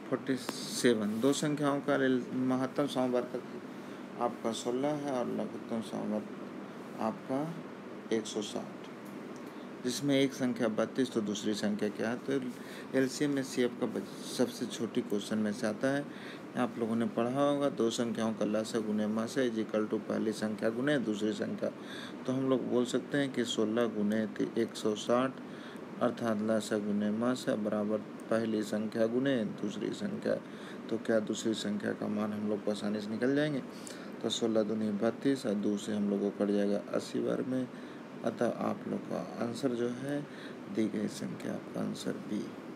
47 दो संख्याओं का महत्तम समवर्तक आपका 16 है और लघुत्तम समवर्तक आपका 160, जिसमें एक संख्या 32 तो दूसरी संख्या क्या है। तो एलसीएम में सीएफ का सबसे छोटी क्वेश्चन में से आता है। आप लोगों ने पढ़ा होगा दो संख्याओं का लसागु गुने मसा इज इक्वल टू पहली संख्या गुने दूसरी संख्या। तो हम लोग बोल सकते हैं कि 16 गुने 160 अर्थात लसागु गुने मसा बराबर पहली संख्या गुने दूसरी संख्या। तो क्या दूसरी संख्या का मान हम लोग को आसानी से निकल जाएंगे। तो 16 दूनी 32 और 2 से हम लोग को कट जाएगा 80 बार में। अतः आप लोग का आंसर जो है दी गई संख्या आपका आंसर बी।